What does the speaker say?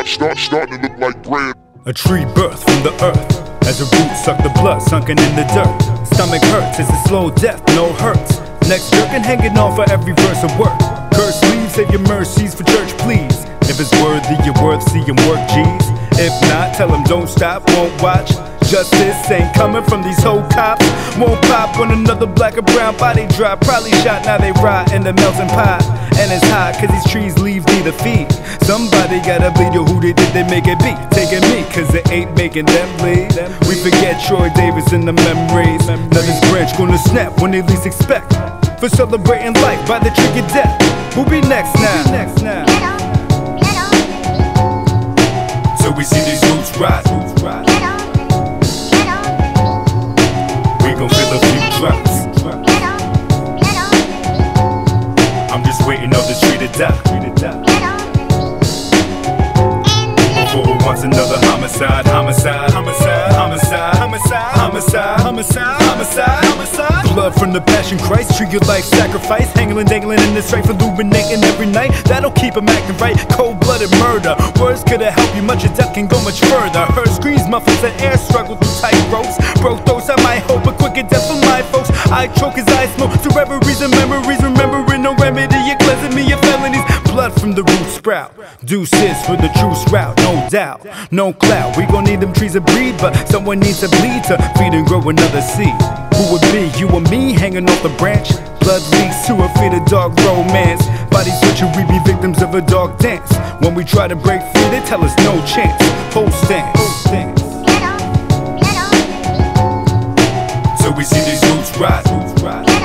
starting to look like bread. A tree birthed from the earth as the roots suck the blood sunken in the dirt. Stomach hurts, it's a slow death, no hurts. Next jerking hanging on for every verse of work. Curse leave, save your mercies for church, please. If it's worthy, you're worth seeing work, G's. If not, tell them don't stop, won't watch. Justice ain't coming from these whole cops. Won't pop when another black or brown body drop. Probably shot, now they rot in the melting pot. And it's hot cause these trees leave me to feed. Somebody gotta bleed, yo, who they did they make it be? Taking me cause it ain't making them bleed. We forget Troy Davis in the memories. Now this branch gonna snap when they least expect. For celebrating life by the trick of death. Who'll be next now? So we see these roots rise. We gon' fill a few drops. I'm just waiting on the tree to die. Before it wants another homicide. Blood from the passion Christ, treat your life sacrifice. Hangling, dangling in the strife, illuminating every night. That'll keep him acting right, cold-blooded murder. Words could've helped you much, your death can go much further. Heard screams, muffins, and air struggle through tight ropes. Broke those, I might hope a quicker death for my folks. I choke as I smoke to reveries and memories. Remembering no remedy, you're cleansing me of felonies. Blood from the root sprout, deuces for the truce route. No doubt, no cloud, we gon' need them trees to breed. But someone needs to bleed to feed and grow another seed. Who would be, you or me, hanging off the branch? Blood leaks to a feet of dark romance. Bodies switching, we be victims of a dark dance. When we try to break free, they tell us no chance. Hold stance. So we see these roots rise.